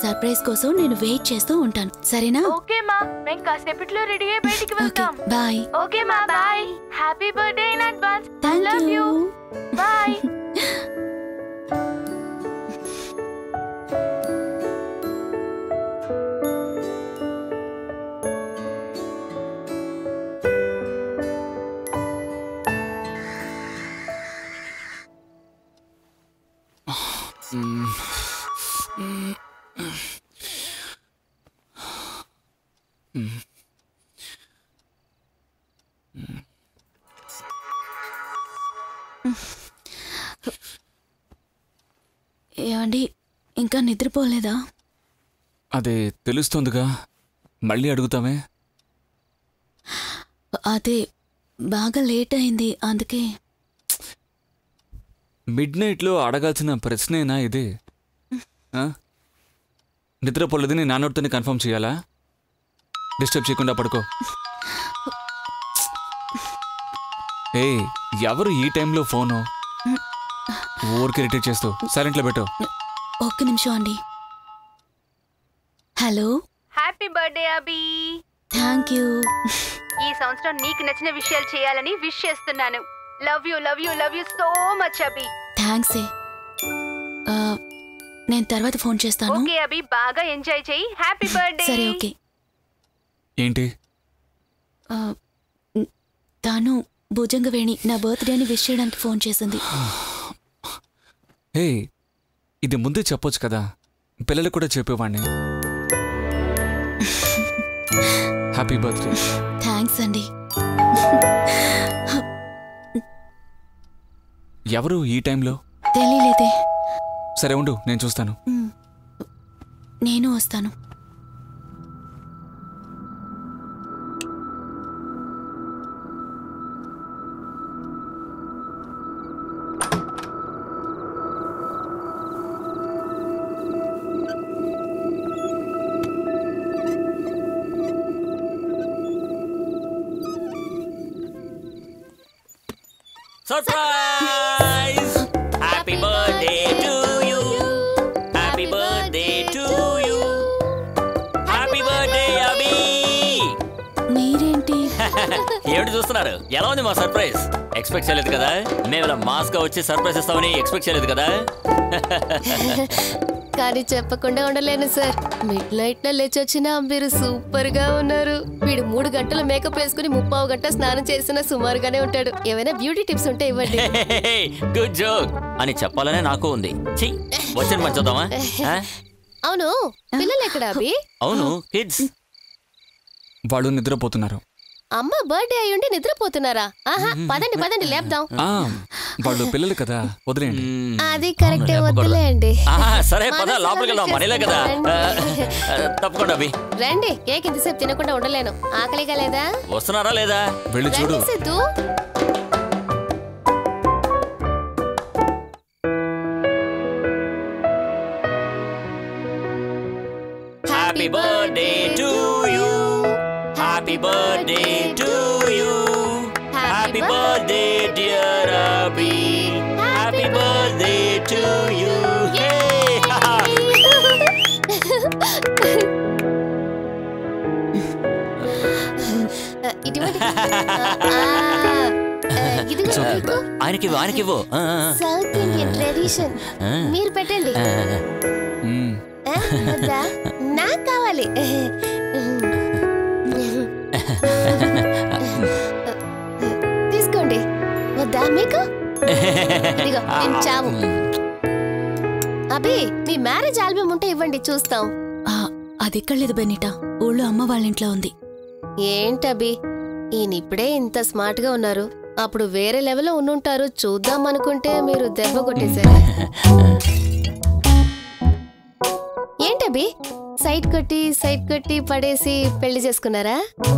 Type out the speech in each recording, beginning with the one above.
Surprise కోసం నేను wait చేస్తూ ఉంటాను సరేనా ఓకే మా మేము కాసేపట్లో రెడీ అయ్యి బయటికి వెళ్తాం బాయ్ ఓకే మా bye happy birthday in advance I thank love you bye ఏమండి ఇంకా నిద్రపోలేదా అదే తెలుస్తుందిగా మళ్ళీ అడుగుతామే అదే బాగా లేట్ అయింది అందుకే మిడ్ నైట్లో అడగాల్సిన ప్రశ్నేనా ఇది నిద్రపోలేదని నాన్నోడితోనే కన్ఫర్మ్ చేయాలా డిస్టర్బ్ చేయకుండా పడుకో ఏ ఎవరు ఈ టైంలో ఫోను ఊరికి రిటైర్ చేస్తూ సైలెంట్లో పెట్టు ఒక్క నిమిషం అండి hello happy birthday Abhi thank you ఈ సంవత్సరం నీకు నచ్చిన విషయాలు చేయాలని విష్ చేస్తున్నాను love you love you love you so much Abhi thanks నేను తర్వాత ఫోన్ చేస్తాను ఓకే అభి బాగా ఎంజాయ్ చేయి హ్యాపీ బర్త్డే సరే ఓకే ఏంటి తాను భుజంగవేణి నా బర్త్డే అని విష్ చేయడానికి ఫోన్ చేసింది హే ఇది ముందే చెప్పొచ్చు కదా పిల్లలు కూడా చెప్పేవాడిని హ్యాపీ బర్త్డే థ్యాంక్స్ అండి ఎవరు ఈ టైంలో తెలియలేదే సరే ఉండు నేను చూస్తాను నేను వస్తాను Surprise! Happy birthday to you. Happy birthday to you. Happy birthday, Abhi. మీరేంటి ఏమిటి చూస్తున్నారు? ఎలా ఉంది మా సర్ప్రైజ్? ఎక్స్పెక్ట్ చేయలేదు కదా? మేము ఇలా మాస్ గా వచ్చి సర్ప్రైజ్ ఇస్తామని ఎక్స్పెక్ట్ చేయలేదు కదా? కానీ చెప్పకుండా ఉండలేను సార్ మిడ్ నైట్ లో లేచొచ్చినా మీరు సూపర్ గా ఉన్నారు వీడు 3 గంటలు మేకప్ వేసుకుని 30 గంట స్నానం చేసినా సుమారుగానే ఉంటాడు ఏమైనా బ్యూటీ టిప్స్ ఉంటే ఇవ్వండి గుడ్ జోక్ అని చెప్పాలనే నాకు ఉంది వచ్చిన పని చూద్దామా అవును పిల్లలు ఎక్కడ అభి అవును కిడ్స్ వాళ్ళు నిద్రపోతున్నారు అమ్మ బర్త్డే అయ్యుండి నిద్రపోతున్నారా ఆహా పదండి పదండి లేపుదాం వాళ్ళు పిల్లలు కదా వదిలేండి అది కరెక్టే వదిలేండి సరే పద లోపలికి వెళ్దాం మనీలే కదా తప్పకుండా అభి రండి కేక్ ఇంతసేపు తినకుండా ఉండలేను ఆకలిగా లేదా వస్తున్నారా లేదా వెళ్ళి చూడు Siddhu happy birthday to you happy birthday to you happy birthday dear Abhi happy birthday to you ఆయనకివ్వు సౌత్ ఇండియన్ ట్రెడిషన్ మీరు పెట్టండి నాకు కావాలి తీసుకోండి వద్దా మీకు ఇదిగో నేను చావు అభి మీ మ్యారేజ్ ఆల్బమ్ ఉంటే ఇవ్వండి చూస్తాం అది ఎక్కడ లేదు బెనిటా ఊళ్ళో అమ్మ వాళ్ళ ఇంట్లో ఉంది ఏంటభి ఈయన ఇప్పుడే ఇంత స్మార్ట్ గా ఉన్నారు అప్పుడు వేరే లెవెల్లో ఉండుంటారు చూద్దాం అనుకుంటే మీరు దెబ్బ కొట్టేశారు ఏంటభి సైట్ కొట్టి పడేసి పెళ్లి చేసుకున్నారా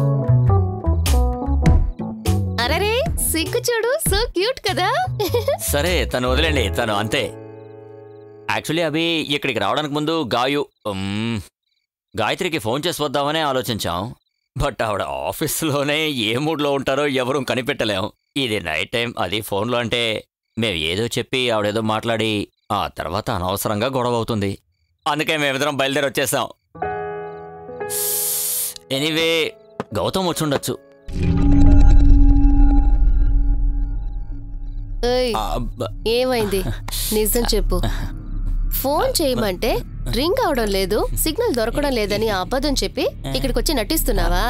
అరే సిగ్గు చూడు సో క్యూట్ కదా సరే తను వదిలేండి తను అంతే యాక్చువల్లీ అభి ఇక్కడికి రావడానికి ముందు గాయత్రికి ఫోన్ చేసి వద్దామనే ఆలోచించాం బట్ ఆవిడ ఆఫీస్లోనే ఏ మూడ్లో ఉంటారో ఎవరూ కనిపెట్టలేం ఇది నైట్ టైం అది ఫోన్లో అంటే మేము ఏదో చెప్పి ఆవిడేదో మాట్లాడి ఆ తర్వాత అనవసరంగా గొడవ అవుతుంది అందుకే మేమిద్దరం బయలుదేరి వచ్చేసాం. ఎనీవే గౌతమ్ వచ్చుండొచ్చు. ఏమైంది నిజం చెప్పు. ఫోన్ చేయమంటే రింగ్ అవడం లేదు, సిగ్నల్ దొరకడం లేదని అబద్ధం చెప్పి ఇక్కడికి వచ్చి నటిస్తున్నావా?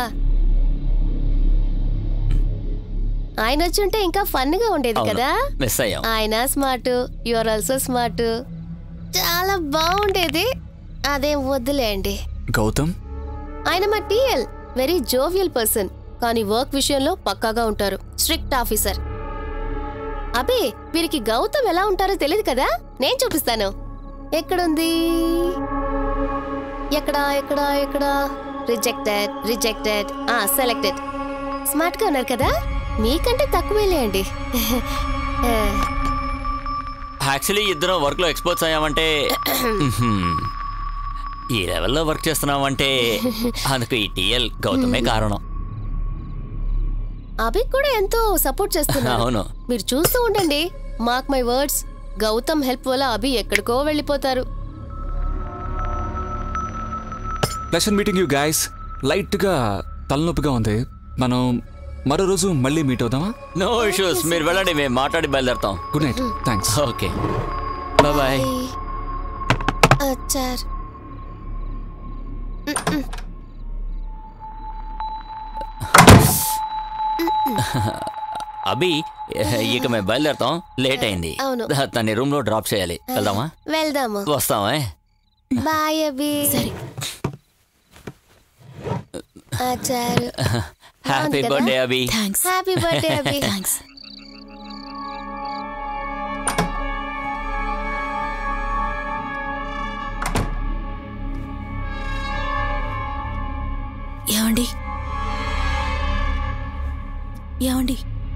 ఆయన వచ్చుంటే ఇంకా ఫన్ గా ఉండేది కదా. ఆయన smart, you are also smart, చాలా బాగుండేది. అదేం వద్దులేండి. గౌతమ్ ఆయన మా టీఎల్, వెరీ జోవియల్ పర్సన్, కానీ వర్క్ విషయంలో పక్కాగా ఉంటారు, స్ట్రిక్ట్ ఆఫీసర్. అబే వీరికి గౌతమ్ ఎలా ఉంటారో తెలియదు కదా, నేను చూపిస్తాను. ఎక్కడుంది? ఎక్కడా ఎక్కడా ఎక్కడా? Rejected rejected. సెలెక్టెడ్. స్మార్ట్ గా ఉన్నారు కదా, మీకంటే తక్కువేలే అండి. యాక్చువల్లీ ఇద్దరం వర్క్ లో ఎక్స్పోర్ట్స్ అయ్యామంటే, ఈ లెవెల్లో వర్క్ చేస్తున్నామంటే అందుకు ఈ టీఎల్ గౌతమే కారణం. అభి కూడా ఎంతో సపోర్ట్ చేస్తున్నారు. అవును, మీరు చూస్తూ ఉండండి. Mark my words, Gautam help వల్ల అభి ఎక్కడికో వెళ్ళిపోతారు. Pleasure meeting you guys. Light గా తలనొప్పిగా ఉంది. మనం మరో రోజు మళ్ళీ మీట్ అవుదామా? నో ఇష్యూస్, మీరు వెళ్ళండి, మేము మాట్లాడి బయలుదేరుతాం. Good night. Thanks. Okay, bye. అచ్చార్. అభి ఇక మేము బయలుదేరుతాం, లేట్ అయింది. తన రూమ్ లో డ్రాప్ చేయాలి. వెళ్దామా? వెళ్దాము. వస్తామా? బాయ్ అభి. సరే. ఆచార్. Happy birthday Abhi. Thanks. Happy birthday Abhi. Thanks. ఏమండి ఏమండి,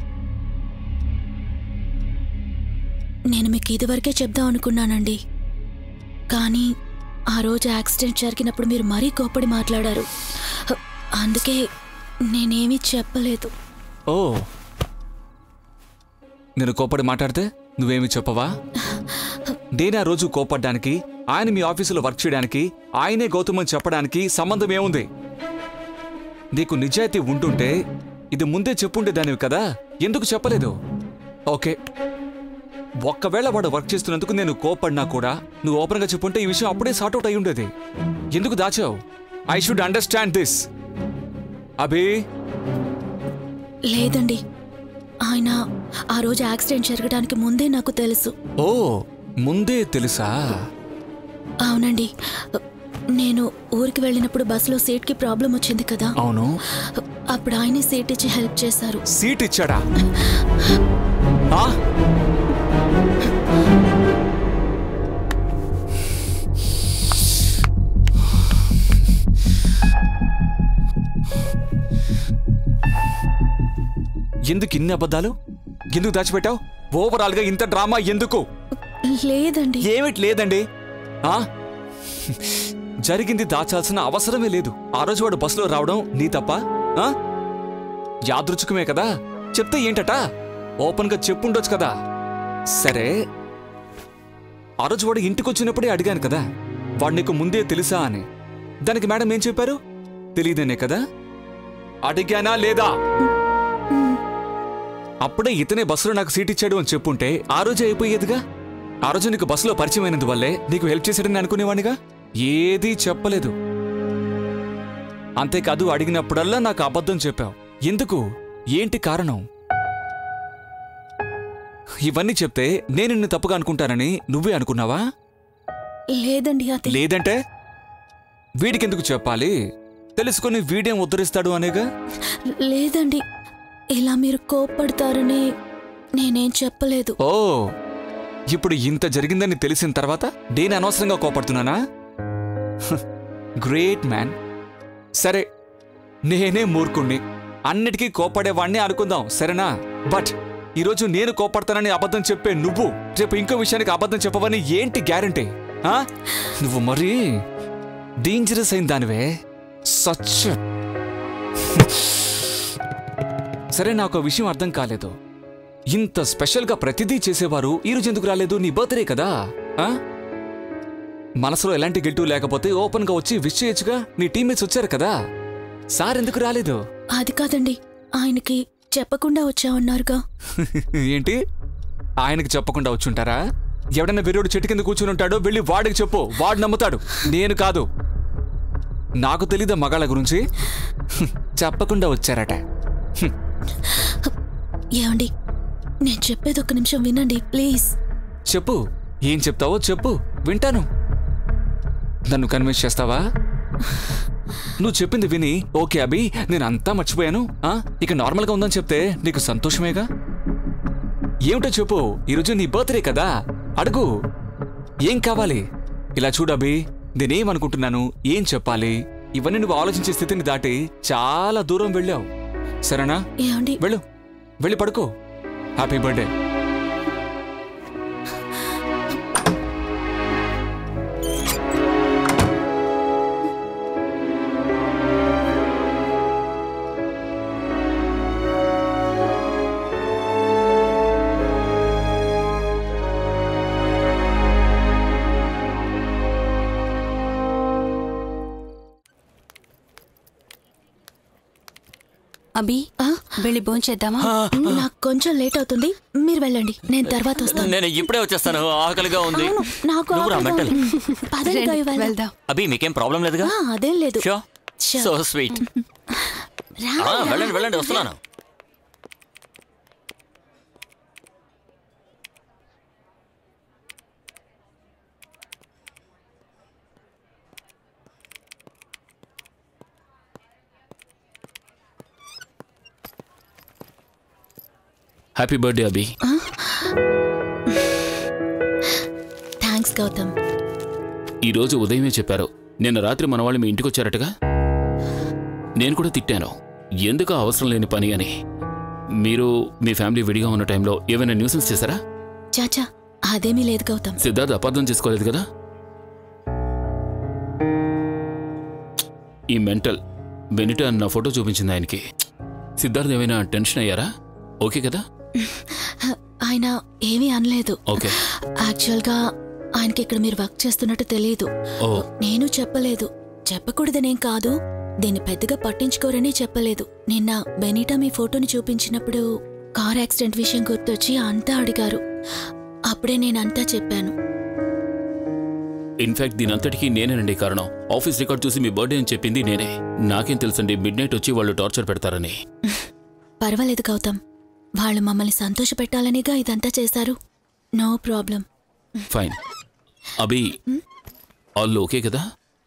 నేను మీకు ఇదివరకే చెప్దాం అనుకున్నానండి, కానీ ఆ రోజు యాక్సిడెంట్ జరిగినప్పుడు మీరు మరీ కోప్పడి మాట్లాడారు. అందుకే నేనేమీ చెప్పలేదు. ఓ, నేను కోప్పడి మాట్లాడితే నువ్వేమి చెప్పవా? నేను ఆ రోజు కోప్పడ్డానికి, ఆయన మీ ఆఫీసులో వర్క్ చేయడానికి, ఆయనే గౌతమ్ అని చెప్పడానికి సంబంధం ఏముంది? నీకు నిజాయితీ ఉంటుంటే ఇది ముందే చెప్పుండేదానివి కదా, ఎందుకు చెప్పలేదు? ఓకే, ఒక్కవేళ వాడు వర్క్ చేస్తున్నందుకు నేను కోప్పడినా కూడా నువ్వు ఓపెన్గా చెప్పుంటే ఈ విషయం అప్పుడే సార్ట్అవుట్ అయి ఉండేది. ఎందుకు దాచావు? I should understand this. Abhi. లేదండి, ఆయన ఆ రోజు యాక్సిడెంట్ జరగడానికి ముందే నాకు తెలుసు. ఓ, ముందే తెలుసా? అవునండి, నేను ఊరికి వెళ్ళినప్పుడు బస్సులో సీట్కి ప్రాబ్లం వచ్చింది కదా. అవును. అప్పుడు ఆయనే సీట్ ఇచ్చి హెల్ప్ చేశారు. సీట్ ఇచ్చాడా? ఎందుకు ఇన్ని అబద్ధాలు? ఎందుకు దాచిపెట్టావు? ఓవరాల్ గా ఇంత డ్రామా ఎందుకు? లేదండి. ఏమిటి లేదండి? జరిగింది దాచాల్సిన అవసరమే లేదు. ఆ రోజు వాడు బస్సులో రావడం నీ తప్ప? యాదృచ్ఛికమే కదా, చెప్తే ఏంటట? ఓపెన్ గా చెప్పుండొచ్చు కదా. సరే, ఆ రోజు వాడు ఇంటికి వచ్చినప్పుడే అడిగాను కదా, వాడు నీకు ముందే తెలుసా అని. దానికి మేడం ఏం చెప్పారు? తెలియదనే కదా అడిగానా లేదా? అప్పుడే ఇతనే బస్సులో నాకు సీట్ ఇచ్చాడు అని చెప్పుంటే ఆ రోజే అయిపోయేదిగా. ఆ రోజు నీకు బస్సులో పరిచయమైనందువల్లే నీకు హెల్ప్ చేశాడని అనుకునేవాడిగా. ఏదీ చెప్పలేదు. అంతేకాదు, అడిగినప్పుడల్లా నాకు అబద్ధం చెప్పావు. ఎందుకు? ఏంటి కారణం? ఇవన్నీ చెప్తే నేను నిన్ను తప్పుగా అనుకుంటానని నువ్వే అనుకున్నావా? లేదండి. లేదంటే వీడికెందుకు చెప్పాలి? తెలుసుకుని వీడేం ఉద్ధరిస్తాడు అనేగా. లేదండి, ఇలా మీరు కోప్పడతారని నేనేం చెప్పలేదు. ఓ, ఇప్పుడు ఇంత జరిగిందని తెలిసిన తర్వాత నేను అనవసరంగా కోపడుతున్నానా? Great man. సరే, నేనే మూర్ఖుణ్ణి, అన్నిటికీ కోపడేవాణ్ణి అనుకుందాం, సరేనా? బట్ ఈరోజు నేను కోపడతానని అబద్ధం చెప్పే నువ్వు రేపు ఇంకో విషయానికి అబద్ధం చెప్పవని ఏంటి గ్యారంటీ? నువ్వు మరీ డేంజరస్ అయిన దానివే. సచ్. సరే, నాకు విషయం అర్థం కాలేదు. ఇంత స్పెషల్గా ప్రతిదీ చేసేవారు ఈరోజు ఎందుకు రాలేదు? నీ బర్త్డే కదా. మనసులో ఎలాంటి గిల్టు లేకపోతే ఓపెన్ గా వచ్చి విష్ చేయొచ్చుగా. నీ టీమ్మేట్స్ వచ్చారు కదా, సార్ ఎందుకు రాలేదు? అది కాదండి, ఆయనకి చెప్పకుండా వచ్చామన్నారుగా. ఏంటి, ఆయనకి చెప్పకుండా వచ్చుంటారా? ఎవడన్నా వెర్రోడు చెట్టు కింద కూర్చుని ఉంటాడో వెళ్ళి వాడికి చెప్పు, వాడు నమ్ముతాడు, నేను కాదు. నాకు తెలీదా మగాళ్ళ గురించి? చెప్పకుండా వచ్చారట. ఏమండి, నేను చెప్పేది ఒక్క నిమిషం వినండి ప్లీజ్. చెప్పు, ఏం చెప్తావో చెప్పు, వింటాను. నన్ను కన్విన్స్ చేస్తావా? నువ్వు చెప్పింది విని ఓకే అభి నేను అంతా మర్చిపోయాను, ఇక నార్మల్గా ఉందని చెప్తే నీకు సంతోషమేగా? ఏమిటో చెప్పు, ఈరోజు నీ బర్త్డే కదా, అడుగు ఏం కావాలి. ఇలా చూడు అభి, నేనేమనుకుంటున్నాను, ఏం చెప్పాలి, ఇవన్నీ నువ్వు ఆలోచించే స్థితిని దాటి చాలా దూరం వెళ్ళావు. సరేనా? ఏమండి, వెళ్ళు, వెళ్ళి పడుకో. Happy birthday. అభి, వెళ్ళి భోంచేద్దామా? నాకు కొంచెం లేట్ అవుతుంది, మీరు వెళ్ళండి, నేను తర్వాత వస్తాను. నేను ఇప్పుడే వచ్చేస్తాను, ఆకలిగా ఉంది. నాకు నువ్వురా మెంటల్. పదండి గాయు, వెళ్దాం. అభి మీకేం ప్రాబ్లం లేదుగా? అదేం లేదు. So sweet. వెళ్ళండి వెళ్ళండి, వస్తున్నాను. Happy birthday Abhi. Thanks Gautam. ఈరోజు ఉదయమే చెప్పారు, నిన్న రాత్రి మన వాళ్ళు మీ ఇంటికి వచ్చారటగా. నేను కూడా తిట్టాను, ఎందుకు అవసరం లేని పని అని. మీరు మీ ఫ్యామిలీ విడిగా ఉన్న టైంలో ఏమైనా న్యూసెన్స్ చేశారా? చాచా, అదేమీ లేదు గౌతమ్. సిద్ధార్థ్ అపార్థం చేసుకోలేదు కదా? ఈ మెంటల్ బెనిటా నా ఫోటో చూపించింది ఆయనకి. సిద్ధార్థ్ ఏమైనా టెన్షన్ అయ్యారా? ఓకే కదా? ఆయన ఏమీ అనలేదు. ఓకే. యాక్చువల్గా ఆయనకి ఇక్కడ మీరు వర్క్ చేస్తున్నట్టు తెలియదు. నేను చెప్పలేదు, చెప్పకూడదనేం కాదు, దీన్ని పెద్దగా పట్టించుకోరని చెప్పలేదు. నిన్న బెనిటా మీ ఫోటోని చూపించినప్పుడు కార్ యాక్సిడెంట్ విషయం గుర్తొచ్చి అంతా అడిగారు, అప్పుడే నేనంతా చెప్పాను. ఇన్ఫాక్ట్ దీనంతటికీ నేనేనండి కారణం. ఆఫీస్ రికార్డ్ చూసి మీ బర్త్డే అని చెప్పింది నేనే. నాకేం తెలుసండి మిడ్ నైట్ వచ్చి వాళ్ళు టార్చర్ పెడతారని. పర్వాలేదు గౌతమ్, వాళ్ళు మమ్మల్ని సంతోష పెట్టాలనిగా ఇదంతా చేశారు. No problem. Fine. Abhi, all okay కదా?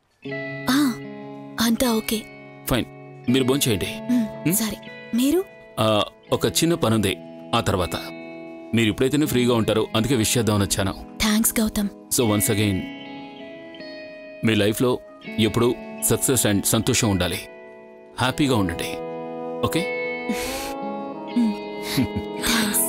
అంతా ఓకే. ఫైన్, మీరు భోంచేయండి. సరే, మీరు? ఒక చిన్న పనుంది, ఆ తర్వాత. మీరు ఇప్పుడైతేనే ఫ్రీగా ఉంటారు, అందుకే విష్ చేద్దామని వచ్చాను. Thanks Gautam. So once again, మీ లైఫ్లో ఎప్పుడూ సక్సెస్ అండ్ సంతోషం ఉండాలి. హ్యాపీగా ఉండండి, ఓకే? థ్యాంక్స్.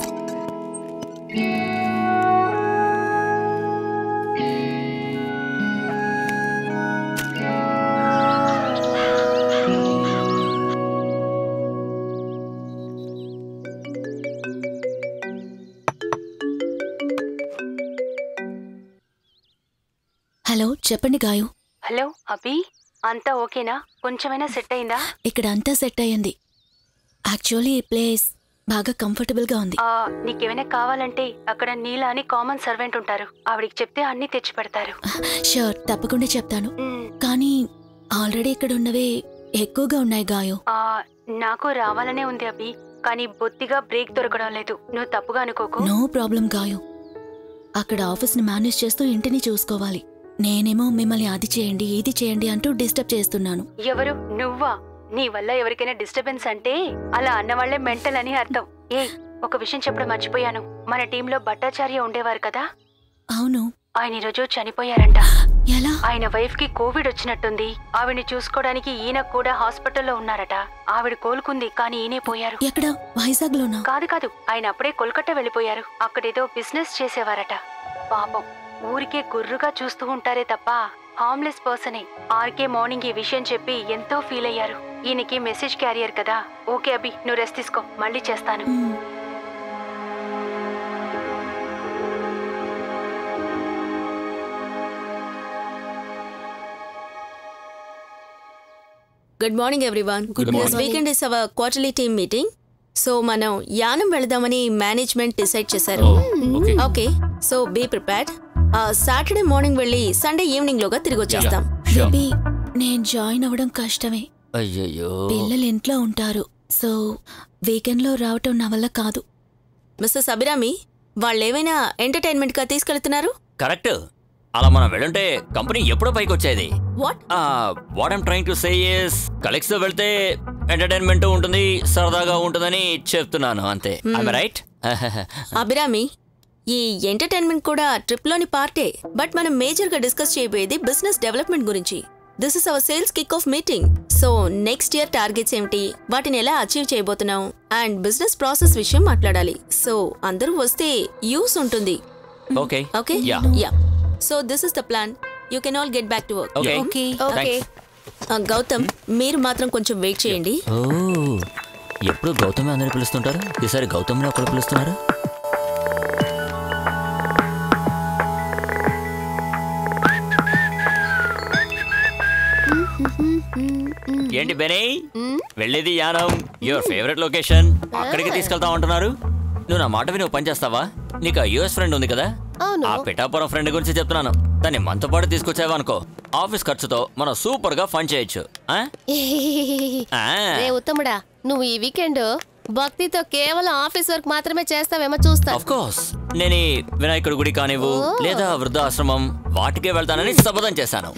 హలో, చెప్పండి గాయు. హలో అభి, అంతా ఓకేనా? కొంచెమైనా సెట్ అయిందా? ఇక్కడ అంతా సెట్ అయ్యింది. యాక్చువల్లీ ఈ ప్లేస్ బాగా కంఫర్టబుల్ గా ఉంది. నీకేమైనా కావాలంటే అక్కడ నీలా అని కామన్ సర్వెంట్ ఉంటారు, ఆవిడికి చెప్తే అన్ని తెచ్చి పెడతారు. షూర్, తప్పకుండా చెప్తాను. కానీ ఆల్రెడీ ఇక్కడ ఉన్నవే ఎక్కువగా ఉన్నాయి గాయు. నాకు రావాలనే ఉంది అభి, కానీ బొత్తిగా బ్రేక్ దొరకడం లేదు. నువ్వు తప్పుగా అనుకోకు. No problem Gayu. అక్కడ ఆఫీస్ ని మేనేజ్ చేస్తూ ఇంటిని చూసుకోవాలి. నేనేమో మిమ్మల్ని అది చేయండి ఇది చేయండి అంటూ డిస్టర్బ్ చేస్తున్నాను. ఎవరు? నువ్వా? నీ వల్ల ఎవరికైనా డిస్టర్బెన్స్ అంటే అలా అన్నవాళ్లే మెంటల్ అని అర్థం. ఒక విషయం చెప్పడం మర్చిపోయాను. మన టీంలో భట్టాచార్య ఉండేవారు కదా? అవును. ఆయన ఈరోజు చనిపోయారంట. ఎలా? ఆయన వైఫ్ కి కోవిడ్ వచ్చినట్టుంది. ఆవిడ్ని చూసుకోవడానికి ఈయన కూడా హాస్పిటల్లో ఉన్నారట. ఆవిడ కోలుకుంది, కానీ ఈయనే పోయారు. ఎక్కడ? వైజాగ్ లోనా? కాదు, ఆయన అప్పుడే కోల్కతా వెళ్ళిపోయారు. అక్కడేదో బిజినెస్ చేసేవారట. పాపం, ఊరికే గుర్రుగా చూస్తూ ఉంటారే తప్ప హార్మ్లెస్ పర్సనే. ఆర్కే మార్నింగ్ ఈ విషయం చెప్పి ఎంతో ఫీల్ అయ్యారు. ఈయనకి మెసేజ్ క్యారియర్ కదా. ఓకే అభి, నువ్వు రెస్ట్ తీసుకో, మళ్ళీ చేస్తాను. Good morning everyone. This weekend is our quarterly team meeting. So మనం యానం వెళదామని మేనేజ్మెంట్ డిసైడ్ చేశారు. Okay, so be prepared. Saturday morning వెళ్ళి సండే ఈవినింగ్ లోగా తిరిగి వచ్చేస్తాం. బేబీ, నేను జాయిన్ అవ్వడం కష్టమే. అయ్యయ్యో, పిల్లలు ఇంట్లో ఉంటారు, సో వీకెండ్ లో రావటం నా వల్ల కాదు. మిస్సెస్ అభిరామి, వాళ్ళు ఏమైనా ఎంటర్టైన్మెంట్ గా తీసుకెళ్తున్నారు? కరెక్ట్. అలా మనం వెళ్ళుంటే కంపెనీ ఎప్పుడో పైకి వచ్చేది. What I'm trying to say is colleagues తో వెళ్తే ఎంటర్టైన్మెంట్ ఉంటుంది, సరదాగా ఉంటుందని చెప్తున్నాను అంతే. రైట్? అభిరామి, ఈ ఎంటర్టైన్మెంట్ కూడా ట్రిప్ లోని పార్టే. బట్ మనం మేజర్ గా డిస్కస్ చేయబోయేది బిజినెస్ డెవలప్మెంట్ గురించి. This is our sales kick off meeting. So next year targets ఏమిటి, వాటిని ఎలా అచీవ్ చేయబోతున్నాం, అండ్ బిజినెస్ ప్రాసెస్ విషయం మాట్లాడాలి. సో అందరూ వస్తే యూస్ ఉంటుంది. Okay okay yeah. So this is the plan. You can all get back to work. Okay. Gautam, మీరు మాత్రం కొంచెం వెయిట్ చేయండి. ఎప్పుడు గౌతమ్ అందరూ పిలుస్తుంటారు, ఈసారి గౌతమ్ని ఒకరు పిలుస్తున్నారు. ఏంటి బెనీ, వెళ్ళేది యానం, యువర్ ఫేవరెట్ లొకేషన్, అక్కడికి తీసుకెళ్తా ఉంటున్నారు. నువ్వు నా మాట విని పని చేస్తావా? నీకు ఆ యుఎస్ ఫ్రెండ్ ఉంది కదా, ఆ పిఠాపురం ఫ్రెండ్ గురించి చెప్తున్నాను. దాన్ని మనతో పాటు తీసుకొచ్చావా అనుకో, ఆఫీస్ ఖర్చుతో మనం సూపర్ గా ఫన్ చేయొచ్చు. ఉత్తముడా, నువ్వు ఈ వీకెండ్ భక్తితో కేవలం ఆఫీస్ వర్క్ మాత్రమే చేస్తావేమో చూస్తా. ఆఫ్ కోర్స్, నేను వినాయకుడి గుడి కానివ్వు లేదా వృద్ధాశ్రమం వాటికే వెళ్తానని శపథం చేశాను.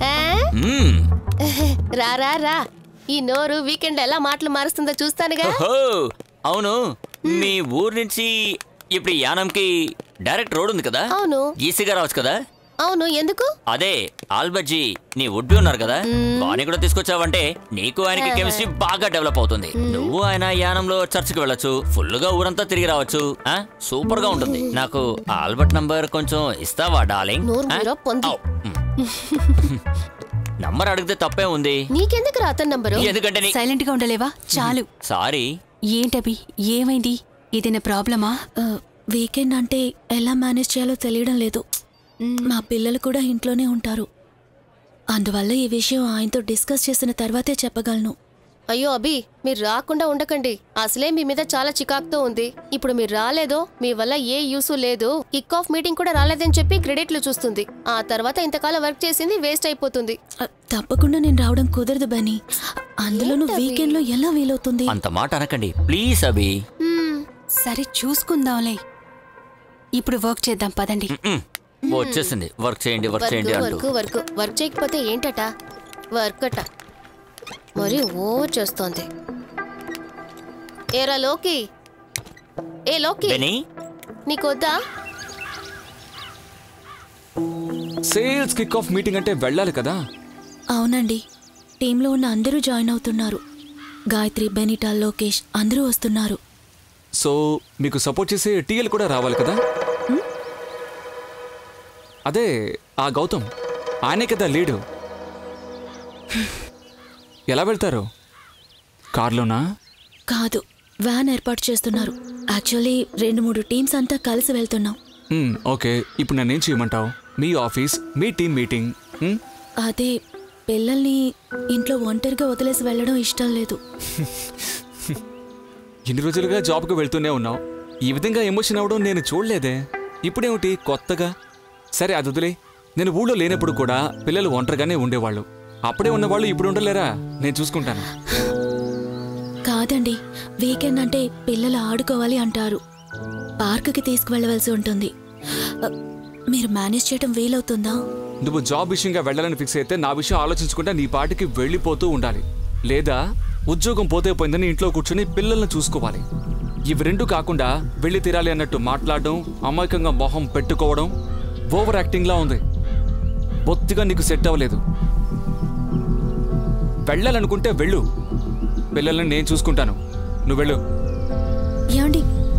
రా రా రా, ఈ నోరు వీకెండ్ ఎలా మాటలు మారుస్తుందో చూస్తానుగా. అవును, మీ ఊరు నుంచి ఇప్పుడు యానంకి డైరెక్ట్ రోడ్ ఉంది కదా? అవును. ఈసీగా రావచ్చు కదా? అవును, ఎందుకు? అదే ఆల్బర్జీ నీ వుడ్బి ఉన్నారు కదా, వాణి కూడా తీసుకొచ్చావంటే నీకు ఆయనకి కెమిస్ట్రీ బాగా డెవలప్ అవుతుంది. నువ్వు ఆయన యానంలో చర్చికి వెళ్ళొచ్చు, ఫుల్ గా ఊరంతా తిరిగి రావచ్చు. సూపర్ గా ఉంటుంది. నాకు ఆల్బర్ట్ నంబర్ కొంచెం ఇస్తావా డార్లింగ్? నంబర్ అడిగితే తప్పే ఉంది. నీకెందుకు రాత నంబరు? ఎందుకంటే సైలెంట్ గా ఉండలేవా? చాలు. సారీ. ఏంటబి, ఏమైంది? ఏదైనా ప్రాబ్లమా? వీకెండ్ అంటే ఎలా మేనేజ్ చేయాలో తెలియడం లేదు. మా పిల్లలు కూడా ఇంట్లోనే ఉంటారు, అందువల్ల ఈ విషయం ఆయనతో డిస్కస్ చేసిన తర్వాతే చెప్పగలను. అయ్యో అభి, మీరు రాకుండా ఉండకండి. అసలే మీ మీద చాలా చికాకుతో ఉంది. ఇప్పుడు మీరు రాలేదో మీ వల్ల ఏ యూసు లేదు. కిక్ ఆఫ్ మీటింగ్ కూడా రాలేదని చెప్పి క్రెడిట్లు చూస్తుంది. ఆ తర్వాత ఇంతకాలం వర్క్ చేసింది వేస్ట్ అయిపోతుంది. తప్పకుండా నేను రావడం కుదరదు బనీ, అందులోనూ వీకెండ్ లో ఎలా వీలవుతుంది? అంత మాట అనకండి ప్లీజ్ అభి. సరే చూసుకుందాంలే, ఇప్పుడు వర్క్ చేద్దాం పదండి. వచ్చేసింది, వర్క్ చేయండి వర్క్ చేయండి అంటూ. వర్క్ చేయకపోతే ఏంటట? వర్క్ అట మరి ఓ చేస్తోంది. ఏరా లోకి, ఏ లోకి, నీకొద్దా? సేల్స్ కిక్ ఆఫ్ మీటింగ్ అంటే వెళ్ళాలి కదా? అవునండి, టీంలో ఉన్న అందరూ జాయిన్ అవుతున్నారు. గాయత్రి, బెనిటా, లోకేష్ అందరూ వస్తున్నారు. సో మీకు సపోర్ట్ చేసే టీఎల్ కూడా రావాలి కదా? అదే ఆ గౌతమ్, ఆయనే కదా లీడు. ఎలా వెళ్తారు? కార్లోనా? కాదు, వ్యాన్ ఏర్పాటు చేస్తున్నారు. యాక్చువల్లీ 2-3 టీమ్స్ అంతా కలిసి వెళ్తున్నాం. ఓకే, ఇప్పుడు నన్నేం చేయమంటావు? మీ ఆఫీస్, మీ టీమ్ మీటింగ్. అదే పిల్లల్ని ఇంట్లో ఒంటరిగా వదిలేసి వెళ్ళడం ఇష్టం లేదు. ఇన్ని రోజులుగా జాబ్కి వెళ్తూనే ఉన్నావు, ఈ విధంగా ఎమోషన్ అవ్వడం నేను చూడలేదే. ఇప్పుడేమిటి కొత్తగా? సరే అది వదిలే. నేను ఊళ్ళో లేనప్పుడు కూడా పిల్లలు ఒంటరిగానే ఉండేవాళ్ళు. అప్పుడే ఉన్నవాళ్ళు ఇప్పుడు ఉండలేరా? నేను చూసుకుంటాను. కాదండి, వీకెండ్ అంటే పిల్లలు ఆడుకోవాలి అంటారు, పార్కుకి తీసుకువెళ్ళవలసి ఉంటుంది. మీరు మేనేజ్ చేయడం వీలవుతుందా? నువ్వు జాబ్ విషయంగా వెళ్ళాలని ఫిక్స్ అయితే నా విషయం ఆలోచించుకుంటా నీ పాటికి వెళ్ళిపోతూ ఉండాలి. లేదా ఉద్యోగం పోతే పోయిందని ఇంట్లో కూర్చొని పిల్లల్ని చూసుకోవాలి. ఇవి రెండు కాకుండా వెళ్ళి తీరాలి అన్నట్టు మాట్లాడడం, అమాయకంగా మొహం పెట్టుకోవడం ఓవర్ యాక్టింగ్లా ఉంది. బొత్తిగా నీకు సెట్ అవ్వలేదు. వెళ్ళాలనుకుంటే వెళ్ళు, పిల్లల్ని నేను చూసుకుంటాను, నువ్వు వెళ్ళు. ఏమండి,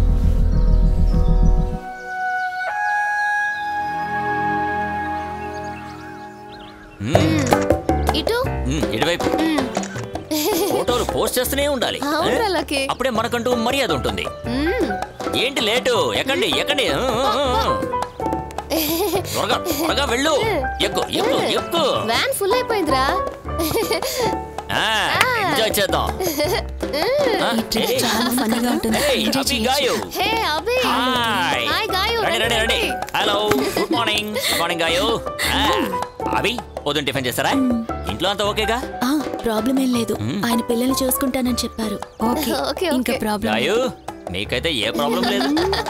ఇటువైపు ఫోటోలు పోస్ట్ చేస్తూనే ఉండాలి, అప్పుడే మనకంటూ మర్యాద ఉంటుంది. ఏంటి లేటు? ఎక్కండి ఎక్కండి, త్వరగా త్వరగా వెళ్ళు. ఎక్కు ఎక్కు ఎక్కు. వ్యాన్ ఫుల్ అయిపోయిందిరా. ఎంజాయ్ చేద్దాం. చాలా ఫన్నీగా ఉంటుంది. అభి గాయు. హే అభి. హాయ్ గాయు. రండి. Hello, good morning Gayu. Abhi పొద్దున్న టిఫిన్ చేస్తారా? ఇంట్లో అంతా ఓకేగా? ప్రాబ్లం ఏం లేదు. ఆయన పిల్లల్ని చూసుకుంటానని చెప్పారు. ఓకే ఇంకా ప్రాబ్లం గాయు మీకైతే ఏ ప్రాబ్లం లేదు.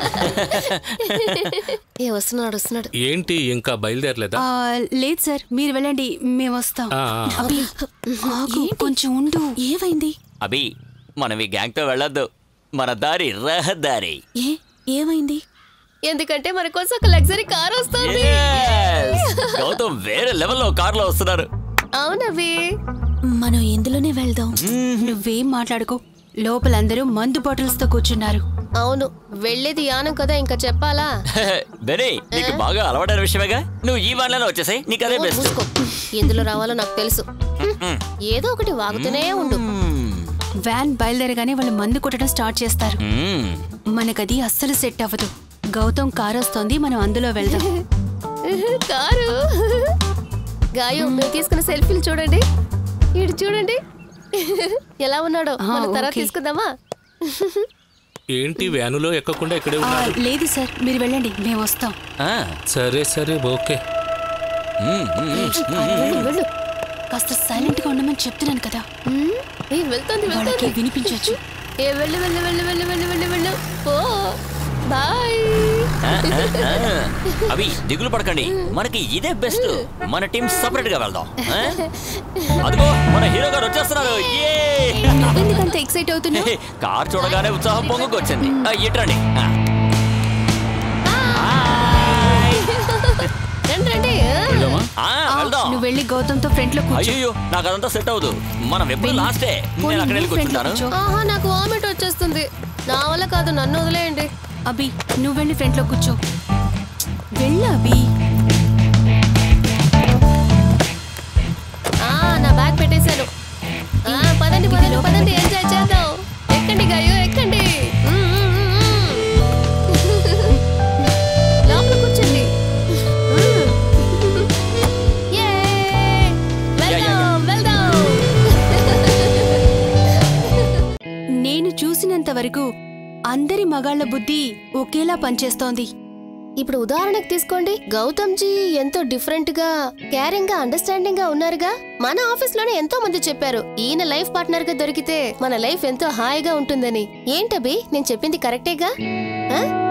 వస్తున్నాడు. ఏంటి ఇంకా బయలుదేరలేదా? లేదు సార్, మీరు వెళ్ళండి, మేము వస్తాం. అభి కొంచెం ఉండు. ఏమైంది? అభి మనం ఈ గ్యాంగ్ తో వెళ్ళొద్దు, మన దారి రహదారి. ఏమైంది? ఎందుకంటే మన కోసం ఒక లగ్జరీ కార్ వస్తుంది. గౌతమ్ వేరే లెవెల్లో కార్లో వస్తున్నారు. అవునవి మనం ఇందులోనే వెళ్దాం. నువ్వేం మాట్లాడుకో, లోపలందరూ మందు బాటిల్స్ తో కూర్చున్నారు. అవును, వెళ్ళేది యానం కదా, ఇంకా చెప్పాలా? బెనీ నీకు బాగా అలవాటైన విషయమేగా, నువ్వు ఈ వాన్లోనే వచ్చేసాయి, నీకు అదే బెస్ట్. ఎందులో రావాలో నాకు తెలుసు, ఏదో ఒకటి వాగుతూనే ఉండు. వ్యాన్ బయలుదేరగానే వాళ్ళు మందు కొట్టడం స్టార్ట్ చేస్తారు. మనకది అస్సలు సెట్ అవ్వదు. గౌతమ్ కారు వస్తోంది, మనం అందులో వెళ్దాం. కారు గాయు, మీరు తీసుకున్న సెల్ఫీలు చూడండి. ఇటు చూడండి ఎలా ఉన్నాడో. మన తర్వాత తీసుకుందామా? ఏంటి వ్యానులో ఎక్కకుండా ఇక్కడే ఉన్నారు? లేదు సార్, మీరు వెళ్ళండి, మేము వస్తాం. సరే ఓకే. కాస్త సైలెంట్ గా ఉండమని చెప్తున్నాను కదా. వెళ్తుంది వినిపించవచ్చు. వెళ్ళు ఓ బాయ్. అవి దిగులు పడకండి, మనకి ఇదే బెస్ట్. మన టీం సెపరేట్ గా వెళ్దాం. అదిగో మన హీరో గారు వచ్చేస్తున్నారు. ఎందుకంత ఎక్సైట్ అవుతున్నా? కార్ చూడగానే ఉత్సాహం పొంగుకొచ్చింది. ఇట్రండి. నువ్వు వెళ్ళి గౌతమ్ తో ఫ్రంట్ లో కూర్చో. అయ్యో నాకు అదంతా సెట్ అవ్వదు, మనం ఎప్పుడు లాస్టే. నేను అక్కడ వెళ్ళి కూర్చుంటాను. నాకు వామిట్ వచ్చేస్తుంది, నా వల్ల కాదు, నన్ను వదిలేయండి. అభి నువ్వు వెళ్ళి ఫ్రంట్ లో కూర్చో. వెళ్ళు అభి. నా బ్యాగ్ పెట్టేశాను. పదండి ఎంజాయ్ చేద్దాం. ఎక్కండి గాయో, ఎక్కండి. లోపల కూర్చోండి. వెళ్దాం. నేను చూసినంత వరకు అందరి మగాళ్ల బుద్ధి ఒకేలా పనిచేస్తోంది. ఇప్పుడు ఉదాహరణకు తీసుకోండి, గౌతమ్ జీ ఎంతో డిఫరెంట్ గా, కేరింగ్ గా, అండర్స్టాండింగ్ గా ఉన్నారుగా. మన ఆఫీస్ లోనే ఎంతో మంది చెప్పారు ఈయన లైఫ్ పార్ట్నర్ గా దొరికితే మన లైఫ్ ఎంతో హాయిగా ఉంటుందని. ఏంటబి నేను చెప్పింది కరెక్టేగా?